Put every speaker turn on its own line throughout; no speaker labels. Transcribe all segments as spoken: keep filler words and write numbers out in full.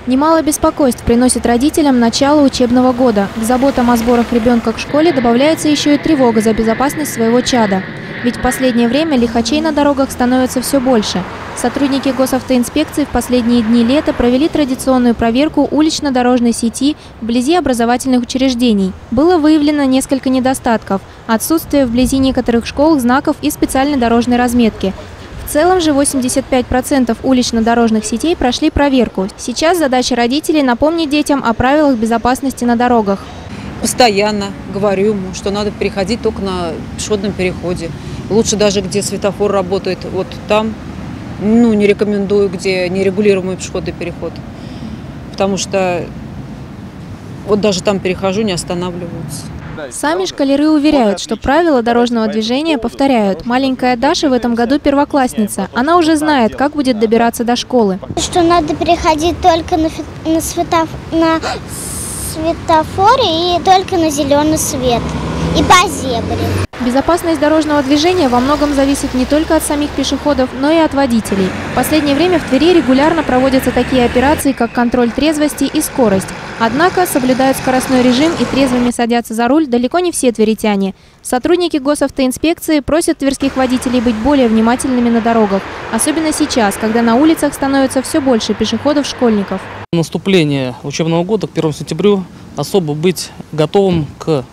Немало беспокойств приносит родителям начало учебного года. К заботам о сборах ребенка к школе добавляется еще и тревога за безопасность своего чада. Ведь в последнее время лихачей на дорогах становится все больше. Сотрудники госавтоинспекции в последние дни лета провели традиционную проверку улично-дорожной сети вблизи образовательных учреждений. Было выявлено несколько недостатков – отсутствие вблизи некоторых школ знаков и специальной дорожной разметки. В целом же восемьдесят пять процентов улично-дорожных сетей прошли проверку. Сейчас задача родителей – напомнить детям о правилах безопасности на дорогах.
Постоянно говорю ему, что надо переходить только на пешеходном переходе. Лучше даже, где светофор работает, вот там, ну, не рекомендую, где нерегулируемый пешеходный переход. Потому что вот даже там перехожу, не останавливаются.
Сами школяры уверяют, что правила дорожного движения повторяют. Маленькая Даша в этом году первоклассница. Она уже знает, как будет добираться до школы.
Что надо переходить только на, на, светоф, на светофоре и только на зеленый свет. И по зебре.
Безопасность дорожного движения во многом зависит не только от самих пешеходов, но и от водителей. В последнее время в Твери регулярно проводятся такие операции, как контроль трезвости и скорость. Однако соблюдают скоростной режим и трезвыми садятся за руль далеко не все тверитяне. Сотрудники госавтоинспекции просят тверских водителей быть более внимательными на дорогах. Особенно сейчас, когда на улицах становится все больше пешеходов-школьников.
Наступление учебного года к первому сентябрю особо быть готовым к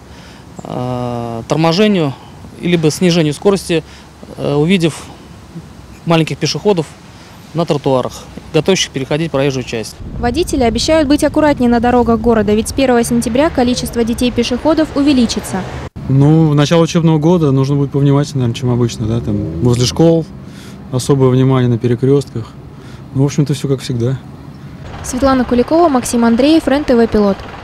торможению либо снижению скорости, увидев маленьких пешеходов на тротуарах, готовящих переходить проезжую часть.
Водители обещают быть аккуратнее на дорогах города, ведь с первого сентября количество детей-пешеходов увеличится.
Ну, в начало учебного года нужно будет повнимательнее, наверное, чем обычно, да, там возле школ особое внимание на перекрестках. Ну, в общем-то, все как всегда.
Светлана Куликова, Максим Андреев, РЕН-ТВ Пилот.